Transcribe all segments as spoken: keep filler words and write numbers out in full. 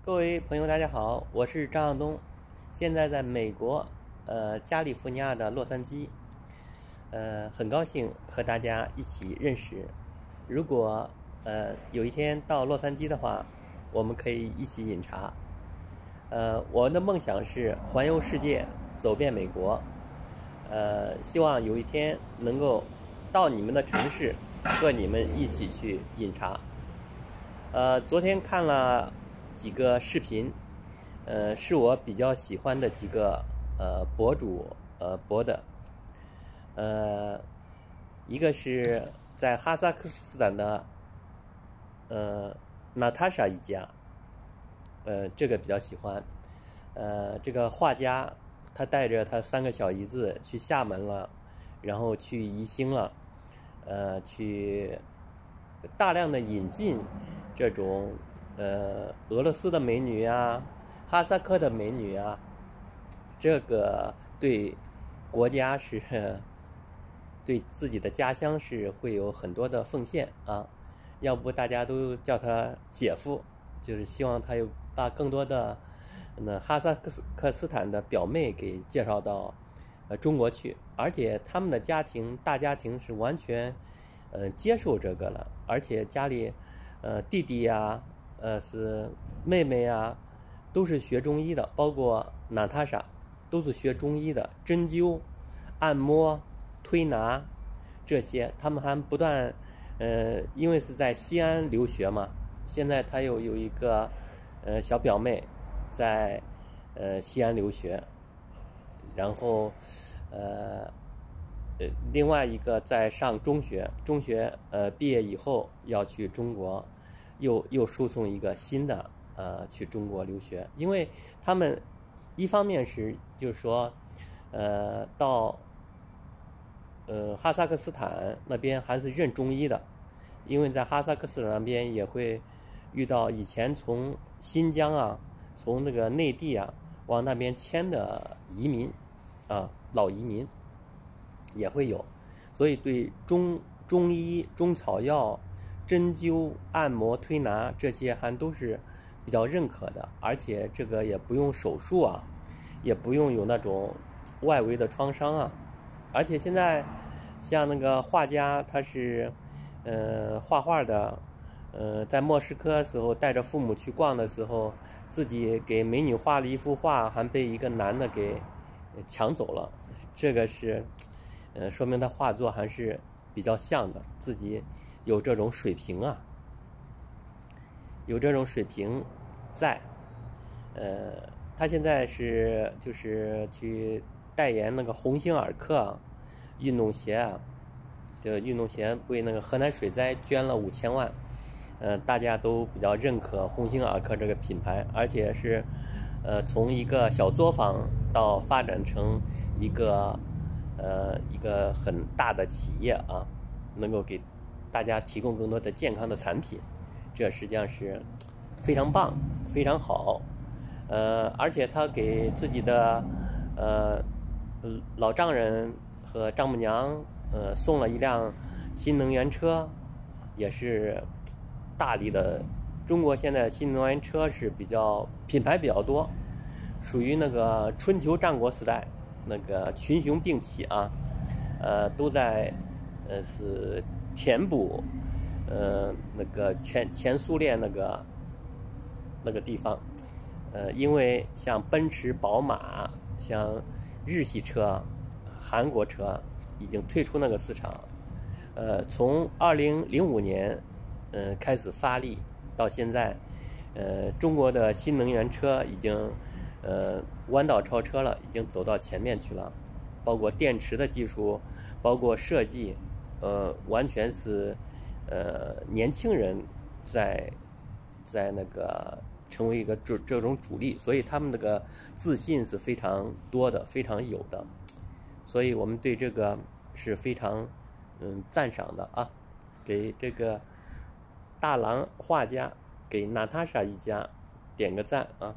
各位朋友，大家好，我是张向东，现在在美国，呃，加利福尼亚的洛杉矶，呃，很高兴和大家一起认识。如果呃有一天到洛杉矶的话，我们可以一起饮茶。呃，我的梦想是环游世界，走遍美国。呃，希望有一天能够到你们的城市，和你们一起去饮茶。呃，昨天看了几个视频，呃，是我比较喜欢的几个呃博主呃播的，呃，一个是在哈萨克斯坦的呃娜塔莎一家，呃，这个比较喜欢，呃，这个画家他带着他三个小姨子去厦门了，然后去宜兴了，呃，去大量的引进这种呃俄罗斯的美女啊，哈萨克的美女啊，这个对国家是对自己的家乡是会有很多的奉献啊，要不大家都叫他姐夫，就是希望他有把更多的那哈萨克斯坦的表妹给介绍到呃中国去，而且他们的家庭大家庭是完全呃接受这个了，而且家里呃弟弟呀、呃是妹妹呀，都是学中医的，包括娜塔莎都是学中医的，针灸、按摩、推拿这些，他们还不断呃，因为是在西安留学嘛，现在他又有一个呃小表妹在呃西安留学，然后呃呃另外一个在上中学，中学呃毕业以后要去中国，又又输送一个新的呃去中国留学，因为他们一方面是就是说呃到呃哈萨克斯坦那边还是认中医的，因为在哈萨克斯坦那边也会遇到以前从新疆啊，从那个内地啊往那边迁的移民啊，老移民也会有，所以对中中医、中草药、针灸、按摩、推拿这些还都是比较认可的，而且这个也不用手术啊，也不用有那种外围的创伤啊，而且现在像那个画家，他是呃画画的，呃在莫斯科的时候带着父母去逛的时候，自己给美女画了一幅画，还被一个男的给抢走了，这个是呃说明他画作还是比较像的，自己有这种水平啊，有这种水平在，呃，他现在是就是去代言那个鸿星尔克运动鞋啊，这个运动鞋为那个河南水灾捐了五千万，呃，大家都比较认可鸿星尔克这个品牌，而且是呃从一个小作坊到发展成一个呃一个很大的企业啊，能够给大家提供更多的健康的产品，这实际上是非常棒，非常好。呃，而且他给自己的呃老丈人和丈母娘呃送了一辆新能源车，也是大力的。中国现在新能源车是比较品牌比较多，属于那个春秋战国时代那个群雄并起啊，呃，都在呃是填补呃那个前前苏联那个那个地方，呃，因为像奔驰、宝马、像日系车、韩国车已经退出那个市场，呃，从二零零五年呃开始发力到现在，呃，中国的新能源车已经呃弯道超车了，已经走到前面去了，包括电池的技术，包括设计，呃，完全是呃年轻人在在那个成为一个这这种主力，所以他们那个自信是非常多的，非常有的，所以我们对这个是非常嗯赞赏的啊，给这个大郎画家，给娜塔莎一家点个赞啊，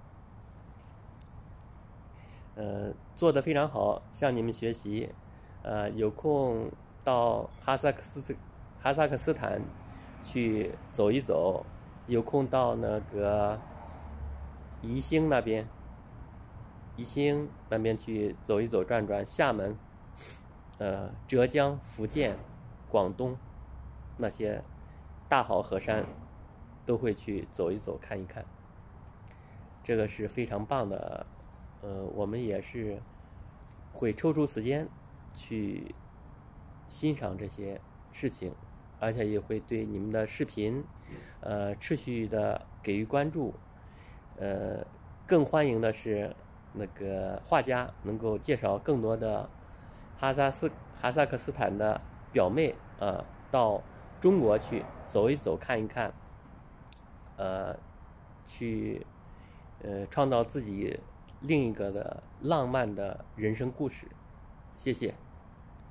呃，做得非常好，向你们学习，呃，有空到哈萨克斯哈萨克斯坦去走一走，有空到那个宜兴那边，宜兴那边去走一走转转，厦门，呃，浙江、福建、广东那些大好河山都会去走一走看一看，这个是非常棒的。呃，我们也是会抽出时间去欣赏这些事情，而且也会对你们的视频呃持续的给予关注。呃，更欢迎的是那个画家能够介绍更多的哈萨斯哈萨克斯坦的表妹啊、呃，到中国去走一走看一看，呃，去呃创造自己另一个的浪漫的人生故事。谢谢。